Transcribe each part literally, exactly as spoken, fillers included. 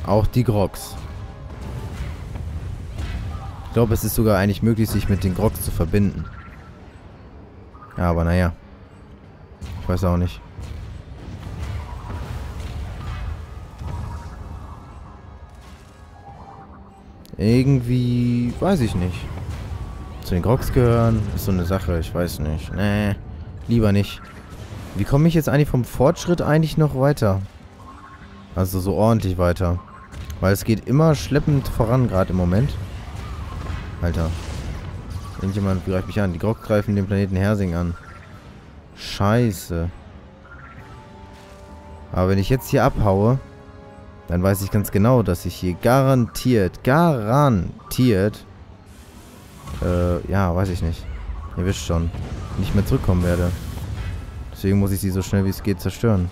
Auch die Grogs. Ich glaube, es ist sogar eigentlich möglich, sich mit den Grogs zu verbinden. Ja, aber naja. Ich weiß auch nicht. Irgendwie, weiß ich nicht. Zu den Grogs gehören, ist so eine Sache, ich weiß nicht. Nee, lieber nicht. Wie komme ich jetzt eigentlich vom Fortschritt eigentlich noch weiter? Also so ordentlich weiter. Weil es geht immer schleppend voran, gerade im Moment. Alter. Irgendjemand greift mich an. Die Grogs greifen den Planeten Hersing an. Scheiße. Aber wenn ich jetzt hier abhaue, dann weiß ich ganz genau, dass ich hier garantiert, garantiert, äh, ja, weiß ich nicht. Ihr wisst schon, nicht mehr zurückkommen werde. Deswegen muss ich sie so schnell wie es geht zerstören.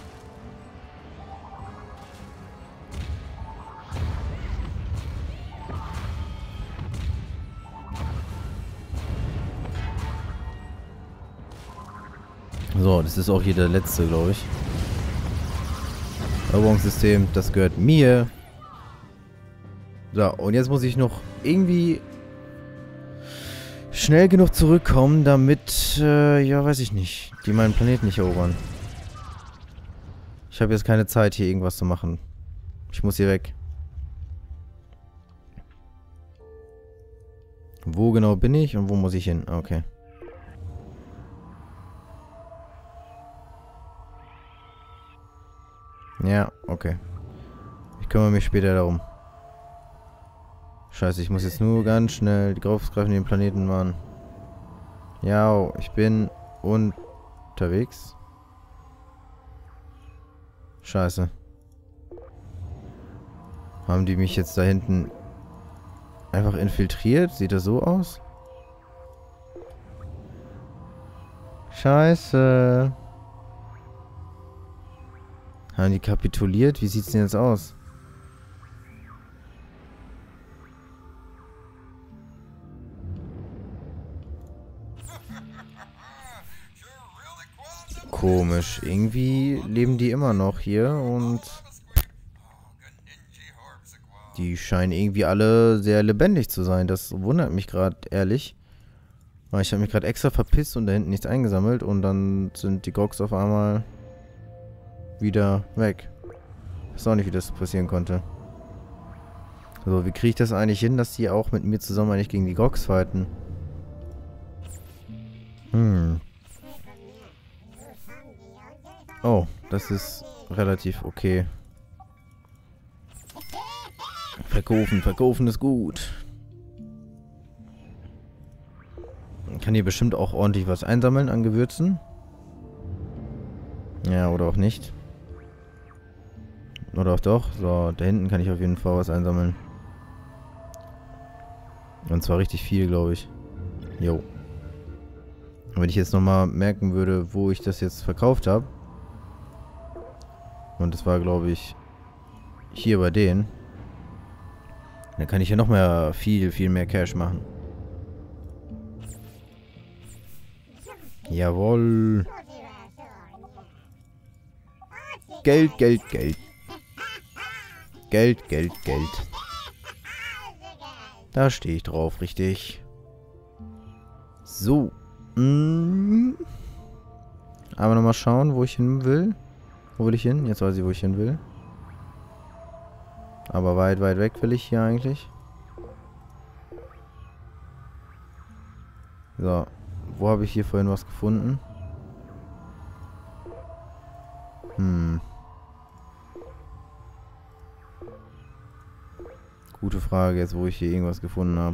So, das ist auch hier der letzte, glaube ich. Eroberungssystem, das gehört mir. So, und jetzt muss ich noch irgendwie schnell genug zurückkommen, damit, äh, ja, weiß ich nicht, die meinen Planeten nicht erobern. Ich habe jetzt keine Zeit, hier irgendwas zu machen. Ich muss hier weg. Wo genau bin ich und wo muss ich hin? Okay. Ja, okay. Ich kümmere mich später darum. Scheiße, ich muss jetzt nur ganz schnell die Grogs greifen den Planeten machen. Ja, ich bin unterwegs. Scheiße. Haben die mich jetzt da hinten einfach infiltriert? Sieht das so aus? Scheiße. Haben die kapituliert? Wie sieht's denn jetzt aus? Komisch. Irgendwie leben die immer noch hier und die scheinen irgendwie alle sehr lebendig zu sein. Das wundert mich gerade, ehrlich. Weil ich habe mich gerade extra verpisst und da hinten nichts eingesammelt und dann sind die Grogs auf einmal wieder weg. Ich weiß auch nicht, wie das passieren konnte. So, wie kriege ich das eigentlich hin, dass die auch mit mir zusammen eigentlich gegen die Grogs fighten? Hm. Oh, das ist relativ okay. Verkaufen, verkaufen ist gut. Man kann hier bestimmt auch ordentlich was einsammeln an Gewürzen. Ja, oder auch nicht. Oder auch doch. So, da hinten kann ich auf jeden Fall was einsammeln. Und zwar richtig viel, glaube ich. Jo. Und wenn ich jetzt nochmal merken würde, wo ich das jetzt verkauft habe. Und das war, glaube ich, hier bei denen. Dann kann ich ja noch mehr, viel, viel mehr Cash machen. Jawohl. Geld, Geld, Geld. Geld, Geld, Geld. Da stehe ich drauf, richtig. So. Mm. Aber nochmal schauen, wo ich hin will. Wo will ich hin? Jetzt weiß ich, wo ich hin will. Aber weit, weit weg will ich hier eigentlich. So. Wo habe ich hier vorhin was gefunden? Hm. Gute Frage jetzt, wo ich hier irgendwas gefunden habe.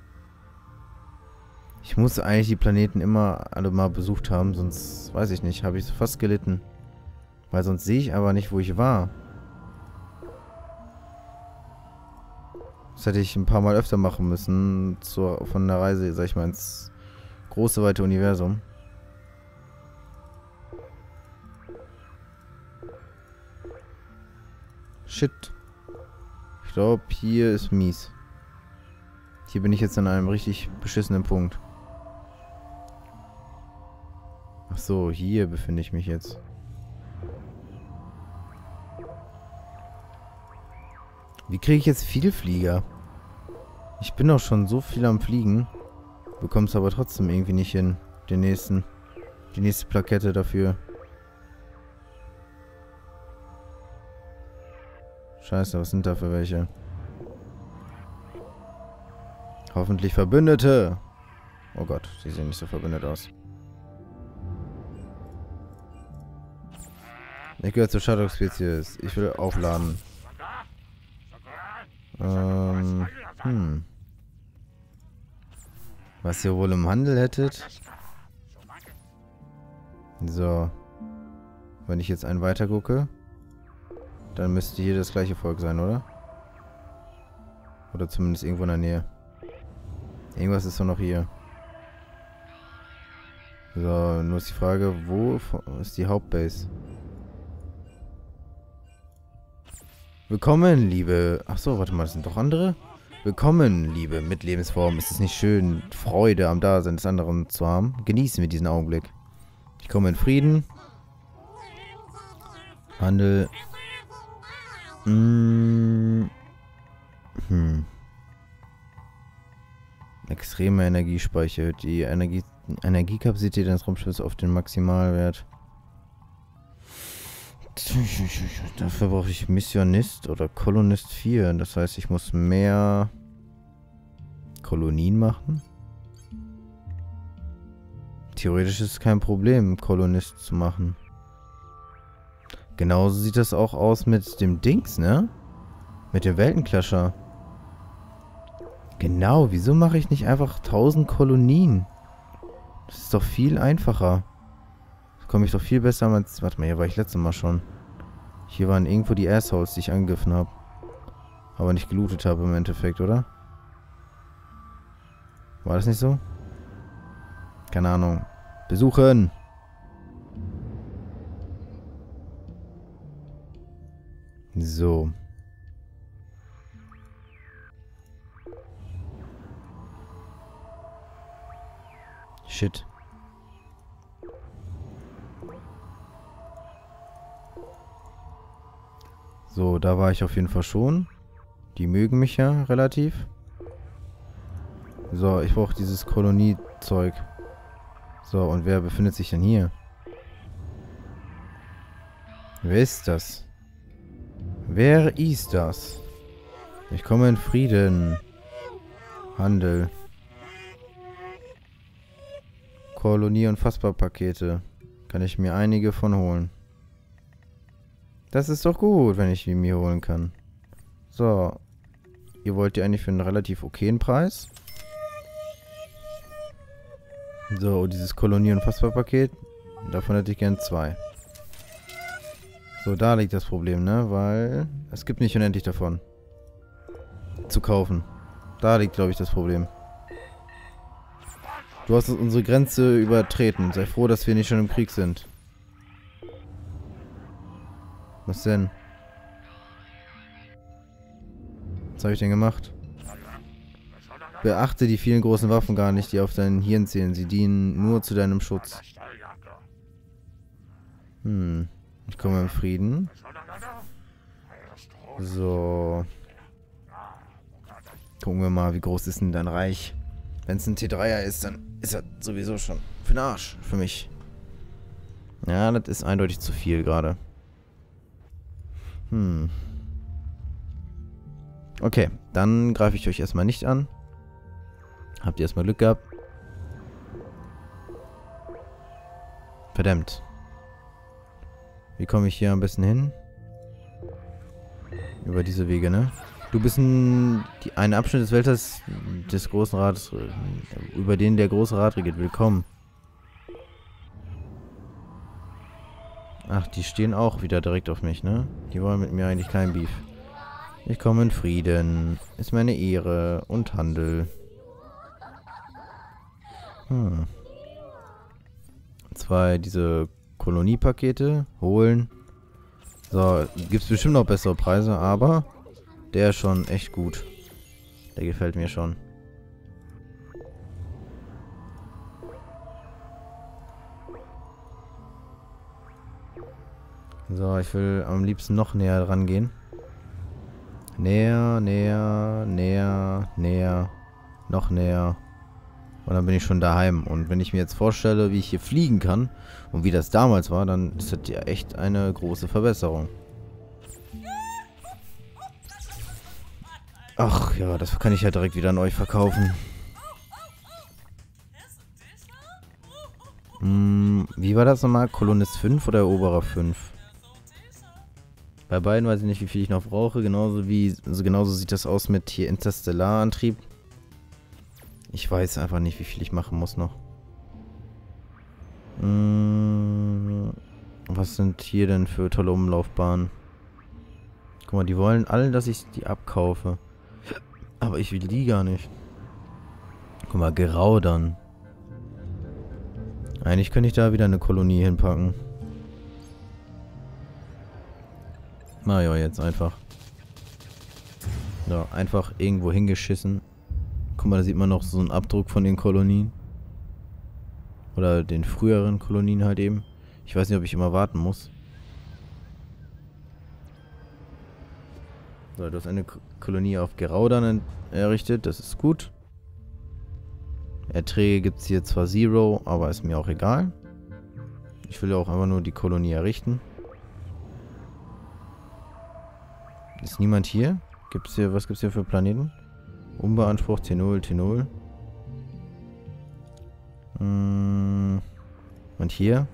Ich muss eigentlich die Planeten immer alle mal besucht haben, sonst weiß ich nicht, habe ich fast gelitten. Weil sonst sehe ich aber nicht, wo ich war. Das hätte ich ein paar Mal öfter machen müssen, zur, von der Reise, sag ich mal, ins große, weite Universum. Shit. Ich glaube, hier ist mies. Hier bin ich jetzt an einem richtig beschissenen Punkt. Ach so, hier befinde ich mich jetzt. Wie kriege ich jetzt viel Flieger? Ich bin doch schon so viel am Fliegen. Bekomm's aber trotzdem irgendwie nicht hin. Den nächsten. Die nächste Plakette dafür. Scheiße, was sind da für welche? Hoffentlich Verbündete. Oh Gott, die sehen nicht so verbündet aus. Ich gehöre zur Shadow-Spezies. Ich will aufladen. Ähm, hm. Was ihr wohl im Handel hättet? So. Wenn ich jetzt einen weiter gucke, dann müsste hier das gleiche Volk sein, oder? Oder zumindest irgendwo in der Nähe. Irgendwas ist doch noch hier. So, nur ist die Frage, wo ist die Hauptbase? Willkommen, liebe... Achso, warte mal, das sind doch andere? Willkommen, liebe Mitlebensform. Ist es nicht schön, Freude am Dasein des anderen zu haben? Genießen wir diesen Augenblick. Ich komme in Frieden. Handel. Hm. Hm. Extreme Energiespeicher. Die Energie Energiekapazität eines Raumschiffs auf den Maximalwert. Dafür brauche ich Missionist oder Kolonist vier. Das heißt, ich muss mehr Kolonien machen. Theoretisch ist es kein Problem, Kolonist zu machen. Genauso sieht das auch aus mit dem Dings, ne? Mit dem Weltenclasher. Genau, wieso mache ich nicht einfach tausend Kolonien? Das ist doch viel einfacher. Da komme ich doch viel besser als... Warte mal, hier war ich letztes Mal schon. Hier waren irgendwo die Assholes, die ich angegriffen habe. Aber nicht gelootet habe im Endeffekt, oder? War das nicht so? Keine Ahnung. Besuchen! So. Shit. So, da war ich auf jeden Fall schon. Die mögen mich ja relativ. So, ich brauche dieses Koloniezeug. So, und wer befindet sich denn hier? Wer ist das? Wer ist das? Ich komme in Frieden. Handel. Kolonie- und Fassbarpakete. Kann ich mir einige von holen. Das ist doch gut, wenn ich die mir holen kann. So. Ihr wollt die eigentlich für einen relativ okayen Preis. So, und dieses Kolonie- und Fassbarpaket. Davon hätte ich gern zwei. So, da liegt das Problem, ne? Weil es gibt nicht unendlich davon. Zu kaufen. Da liegt, glaube ich, das Problem. Du hast unsere Grenze übertreten. Sei froh, dass wir nicht schon im Krieg sind. Was denn? Was habe ich denn gemacht? Beachte die vielen großen Waffen gar nicht, die auf deinen Hirn zählen. Sie dienen nur zu deinem Schutz. Hm. Ich komme im Frieden. So. Gucken wir mal, wie groß ist denn dein Reich? Wenn es ein T dreier ist, dann ist er sowieso schon für den Arsch. Für mich. Ja, das ist eindeutig zu viel gerade. Hm. Okay, dann greife ich euch erstmal nicht an. Habt ihr erstmal Glück gehabt? Verdammt. Wie komme ich hier am besten hin? Über diese Wege, ne? Du bist ein, die, ein Abschnitt des Weltalls des Großen Rats, über den der Große Rat regiert. Willkommen. Ach, die stehen auch wieder direkt auf mich, ne? Die wollen mit mir eigentlich kein Beef. Ich komme in Frieden. Ist meine Ehre und Handel. Hm. Zwei diese Koloniepakete holen. So, gibt's bestimmt noch bessere Preise, aber der ist schon echt gut. Der gefällt mir schon. So, ich will am liebsten noch näher rangehen. Näher, näher, näher, näher. Noch näher. Und dann bin ich schon daheim. Und wenn ich mir jetzt vorstelle, wie ich hier fliegen kann und wie das damals war, dann ist das ja echt eine große Verbesserung. Ach ja, das kann ich ja direkt wieder an euch verkaufen. Hm, wie war das nochmal? Kolonist fünf oder Eroberer fünf? Bei beiden weiß ich nicht, wie viel ich noch brauche. Genauso wie, also genauso sieht das aus mit hier Interstellarantrieb. Ich weiß einfach nicht, wie viel ich machen muss noch. Hm, was sind hier denn für tolle Umlaufbahnen? Guck mal, die wollen alle, dass ich die abkaufe. Aber ich will die gar nicht. Guck mal, Geraudern. Eigentlich könnte ich da wieder eine Kolonie hinpacken. Na ja, jetzt einfach. Ja, einfach irgendwo hingeschissen. Guck mal, da sieht man noch so einen Abdruck von den Kolonien. Oder den früheren Kolonien halt eben. Ich weiß nicht, ob ich immer warten muss. So, du hast eine K Kolonie auf Geraudern errichtet. Das ist gut. Erträge gibt es hier zwar Zero, aber ist mir auch egal. Ich will ja auch einfach nur die Kolonie errichten. Ist niemand hier? Gibt's hier, was gibt es hier für Planeten? Unbeansprucht, T null, T null. Hm. Und hier?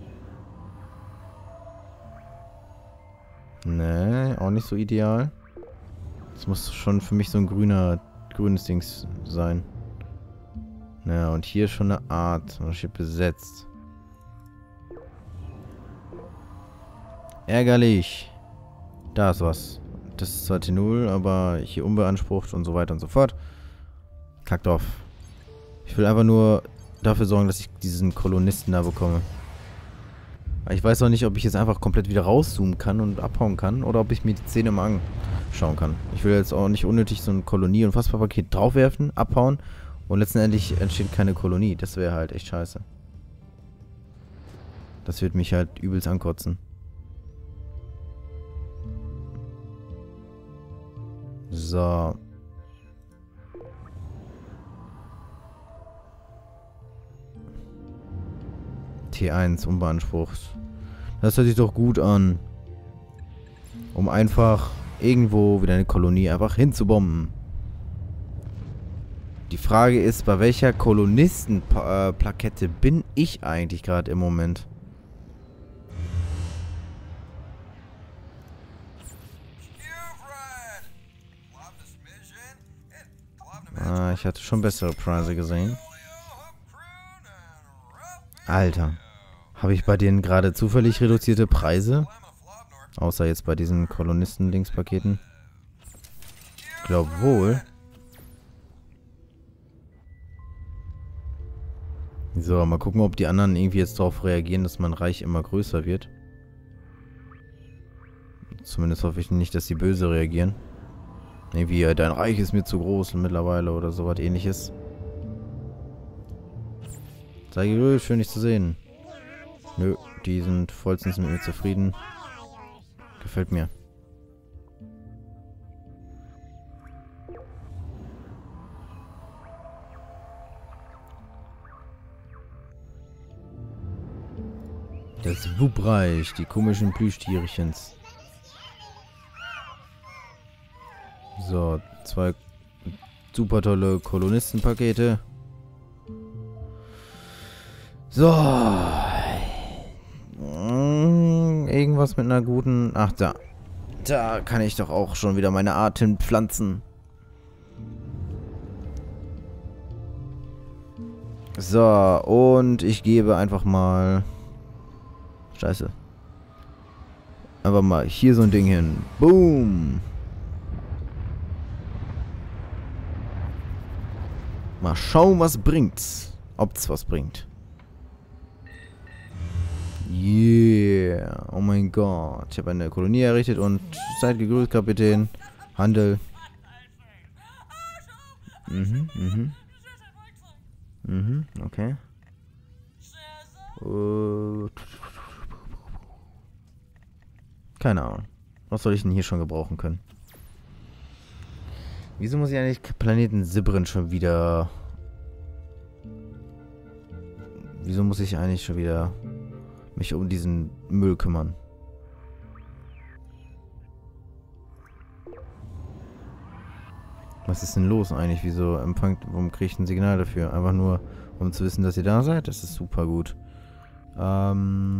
Nee, auch nicht so ideal. Das muss schon für mich so ein grüner, grünes Ding sein. Ja, und hier schon eine Art. Und steht besetzt. Ärgerlich. Da ist was. Das ist zwar T null, aber hier unbeansprucht und so weiter und so fort. Kackt auf. Ich will einfach nur dafür sorgen, dass ich diesen Kolonisten da bekomme. Ich weiß auch nicht, ob ich jetzt einfach komplett wieder rauszoomen kann und abhauen kann. Oder ob ich mir die Szene mal anschauen kann. Ich will jetzt auch nicht unnötig so ein Kolonie- und Fasspaket draufwerfen, abhauen. Und letztendlich entsteht keine Kolonie. Das wäre halt echt scheiße. Das wird mich halt übelst ankotzen. So. T eins unbeansprucht. Das hört sich doch gut an. Um einfach irgendwo wieder eine Kolonie einfach hinzubomben. Die Frage ist, bei welcher Kolonistenplakette bin ich eigentlich gerade im Moment? Ah, ich hatte schon bessere Preise gesehen. Alter. Habe ich bei denen gerade zufällig reduzierte Preise? Außer jetzt bei diesen Kolonisten-Linkspaketen. Glaub wohl. So, mal gucken, ob die anderen irgendwie jetzt darauf reagieren, dass mein Reich immer größer wird. Zumindest hoffe ich nicht, dass die böse reagieren. Irgendwie, äh, dein Reich ist mir zu groß mittlerweile oder sowas ähnliches. Sei gegrüßt, schön dich zu sehen. Nö, die sind vollstens mit mir zufrieden. Gefällt mir. Das Wuppreich, die komischen Plüschtierchens. So, zwei super tolle Kolonistenpakete. So. Irgendwas mit einer guten... Ach, da. Da kann ich doch auch schon wieder meine Art hinpflanzen. So, und ich gebe einfach mal... Scheiße. Einfach mal hier so ein Ding hin. Boom. Mal schauen, was bringt's. Ob's was bringt. Yeah. Oh mein Gott. Ich habe eine Kolonie errichtet und seid gegrüßt, Kapitän. Handel. Mhm, mhm. Mhm, okay. Uh, keine Ahnung. Was soll ich denn hier schon gebrauchen können? Wieso muss ich eigentlich Planeten Sibren schon wieder... Wieso muss ich eigentlich schon wieder mich um diesen Müll kümmern? Was ist denn los eigentlich? Wieso empfangt, warum kriege ich ein Signal dafür? Einfach nur, um zu wissen, dass ihr da seid? Das ist super gut. Ähm...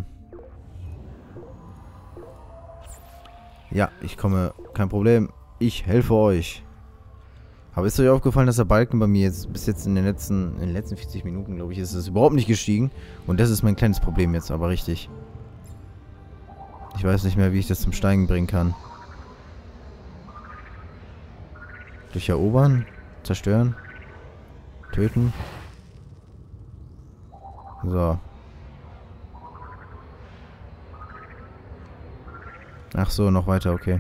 Ja, ich komme. Kein Problem. Ich helfe euch. Aber ist euch aufgefallen, dass der Balken bei mir jetzt bis jetzt in den letzten, in den letzten vierzig Minuten, glaube ich, ist es überhaupt nicht gestiegen. Und das ist mein kleines Problem jetzt, aber richtig. Ich weiß nicht mehr, wie ich das zum Steigen bringen kann. Durch erobern? Zerstören? Töten? So. Ach so, noch weiter, okay.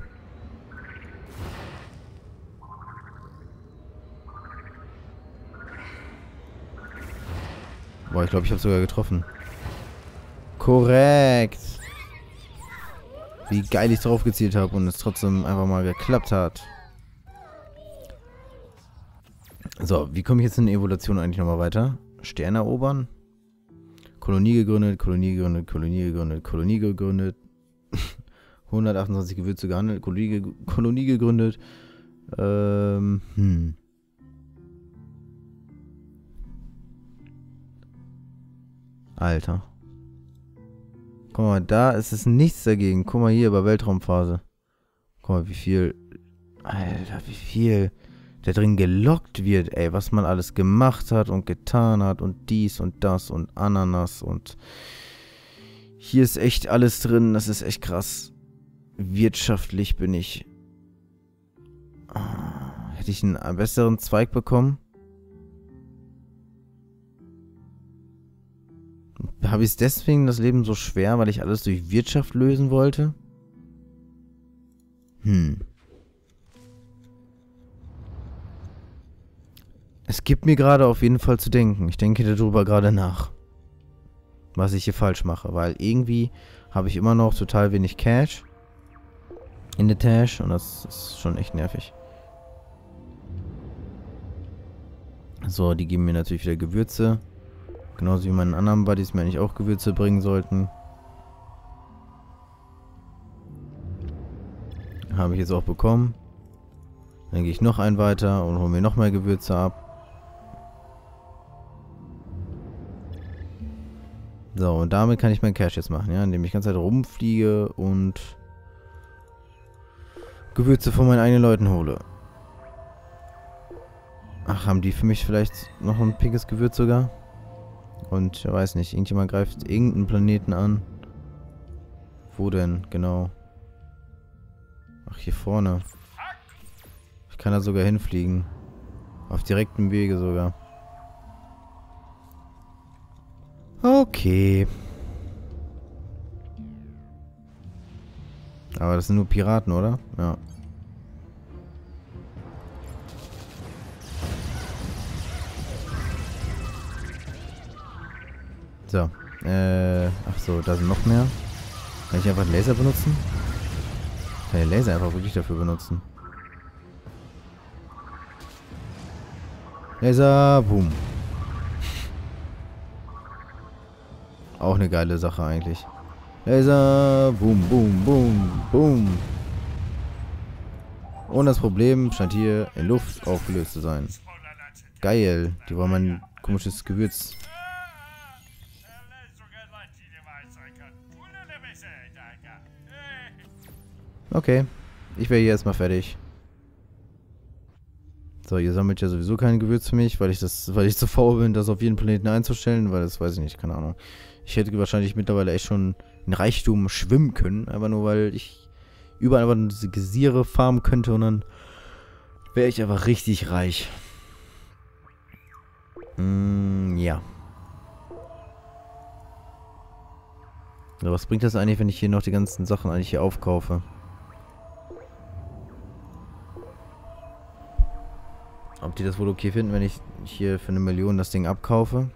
Boah, ich glaube, ich habe sogar getroffen. Korrekt. Wie geil ich drauf gezielt habe und es trotzdem einfach mal geklappt hat. So, wie komme ich jetzt in der Evolution eigentlich nochmal weiter? Stern erobern? Kolonie gegründet, Kolonie gegründet, Kolonie gegründet, Kolonie gegründet. hundertachtundzwanzig Gewürze gehandelt, Kolonie, ge Kolonie gegründet. Ähm, hm. Alter. Guck mal, da ist es nichts dagegen. Guck mal hier bei Weltraumphase. Guck mal, wie viel... Alter, wie viel da drin gelockt wird, ey. Was man alles gemacht hat und getan hat und dies und das und Ananas und... Hier ist echt alles drin. Das ist echt krass. Wirtschaftlich bin ich... Ah, hätte ich einen besseren Zweig bekommen? Habe ich es deswegen das Leben so schwer, weil ich alles durch Wirtschaft lösen wollte? Hm. Es gibt mir gerade auf jeden Fall zu denken. Ich denke darüber gerade nach. Was ich hier falsch mache. Weil irgendwie habe ich immer noch total wenig Cash in der Tasche. Und das ist schon echt nervig. So, die geben mir natürlich wieder Gewürze. Genauso wie meinen anderen Buddies mir eigentlich auch Gewürze bringen sollten. Habe ich jetzt auch bekommen. Dann gehe ich noch einen weiter und hole mir noch mehr Gewürze ab. So, und damit kann ich meinen Cash jetzt machen, ja, indem ich die ganze Zeit rumfliege und Gewürze von meinen eigenen Leuten hole. Ach, haben die für mich vielleicht noch ein pinkes Gewürz sogar? Und, ich weiß nicht, irgendjemand greift irgendeinen Planeten an. Wo denn, genau? Ach, hier vorne. Ich kann da sogar hinfliegen. Auf direktem Wege sogar. Okay. Aber das sind nur Piraten, oder? Ja. So. Äh, ach so, da sind noch mehr. Kann ich einfach einen Laser benutzen? Ich kann den Laser einfach wirklich dafür benutzen. Laser, boom. Auch eine geile Sache eigentlich. Laser, boom, boom, boom, boom. Und das Problem scheint hier in Luft aufgelöst zu sein. Geil. Die wollen mein komisches Gewürz. Okay. Ich wäre hier erstmal fertig. So, ihr sammelt ja sowieso kein Gewürz für mich, weil ich das, weil ich zu faul bin, das auf jeden Planeten einzustellen, weil das weiß ich nicht, keine Ahnung. Ich hätte wahrscheinlich mittlerweile echt schon in Reichtum schwimmen können, einfach nur weil ich überall einfach diese Gesiere farmen könnte und dann wäre ich einfach richtig reich. Mm, ja. So, was bringt das eigentlich, wenn ich hier noch die ganzen Sachen eigentlich hier aufkaufe? Ob die das wohl okay finden, wenn ich hier für eine Million das Ding abkaufe?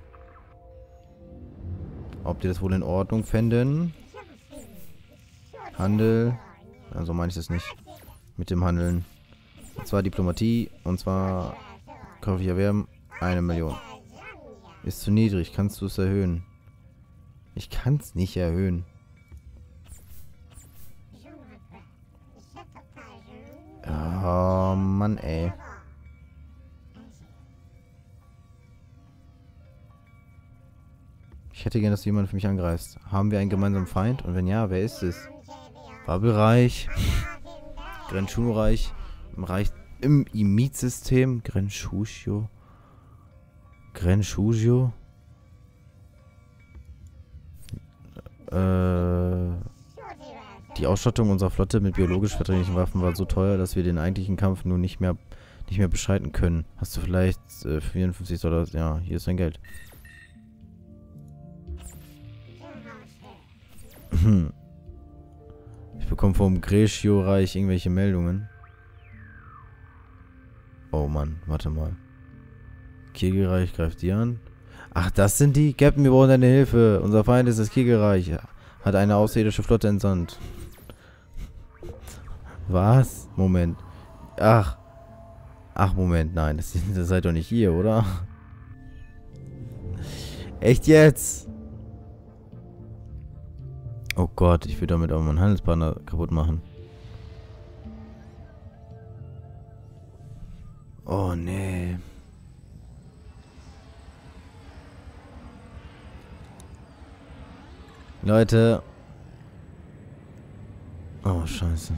Ob die das wohl in Ordnung fänden? Handel. Also meine ich das nicht. Mit dem Handeln. Und zwar Diplomatie. Und zwar kaufe ich erwerben. Eine Million. Ist zu niedrig. Kannst du es erhöhen? Ich kann es nicht erhöhen. Oh Mann, ey. Ich hätte gern, dass jemand für mich angreift. Haben wir einen gemeinsamen Feind? Und wenn ja, wer ist es? Babelreich. Grenshuno-Reich. Im Reich im Imid-System. Grenshusho. Grenshusho. Äh, die Ausstattung unserer Flotte mit biologisch verdränglichen Waffen war so teuer, dass wir den eigentlichen Kampf nun nicht mehr nicht mehr beschreiten können. Hast du vielleicht äh, vierundfünfzig Dollar? Ja, hier ist dein Geld. Hm. Ich bekomme vom Greshio-Reich irgendwelche Meldungen. Oh Mann, warte mal. Kegelreich greift die an. Ach, das sind die? Captain, wir brauchen deine Hilfe. Unser Feind ist das Kegelreich. Hat eine außerirdische Flotte entsandt. Was? Moment. Ach. Ach, Moment. Nein, das, das seid doch nicht hier, oder? Echt jetzt? Oh Gott, ich will damit auch meinen Handelspartner kaputt machen. Oh, nee. Leute. Oh, scheiße.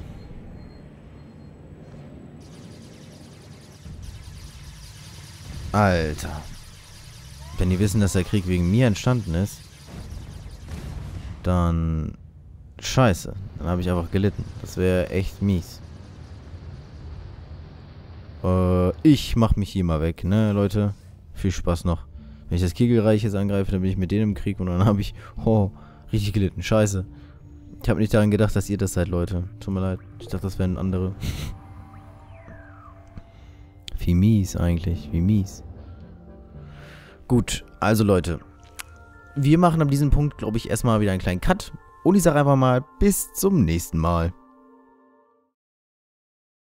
Alter. Wenn die wissen, dass der Krieg wegen mir entstanden ist, dann... Scheiße. Dann habe ich einfach gelitten. Das wäre echt mies. Äh, ich mach mich hier mal weg, ne, Leute? Viel Spaß noch. Wenn ich das Kegelreich jetzt angreife, dann bin ich mit denen im Krieg und dann habe ich... Oh, richtig gelitten. Scheiße. Ich habe nicht daran gedacht, dass ihr das seid, Leute. Tut mir leid. Ich dachte, das wären andere. Wie mies eigentlich. Wie mies. Gut, also Leute. Wir machen ab diesem Punkt, glaube ich, erstmal wieder einen kleinen Cut. Und ich sage einfach mal, bis zum nächsten Mal.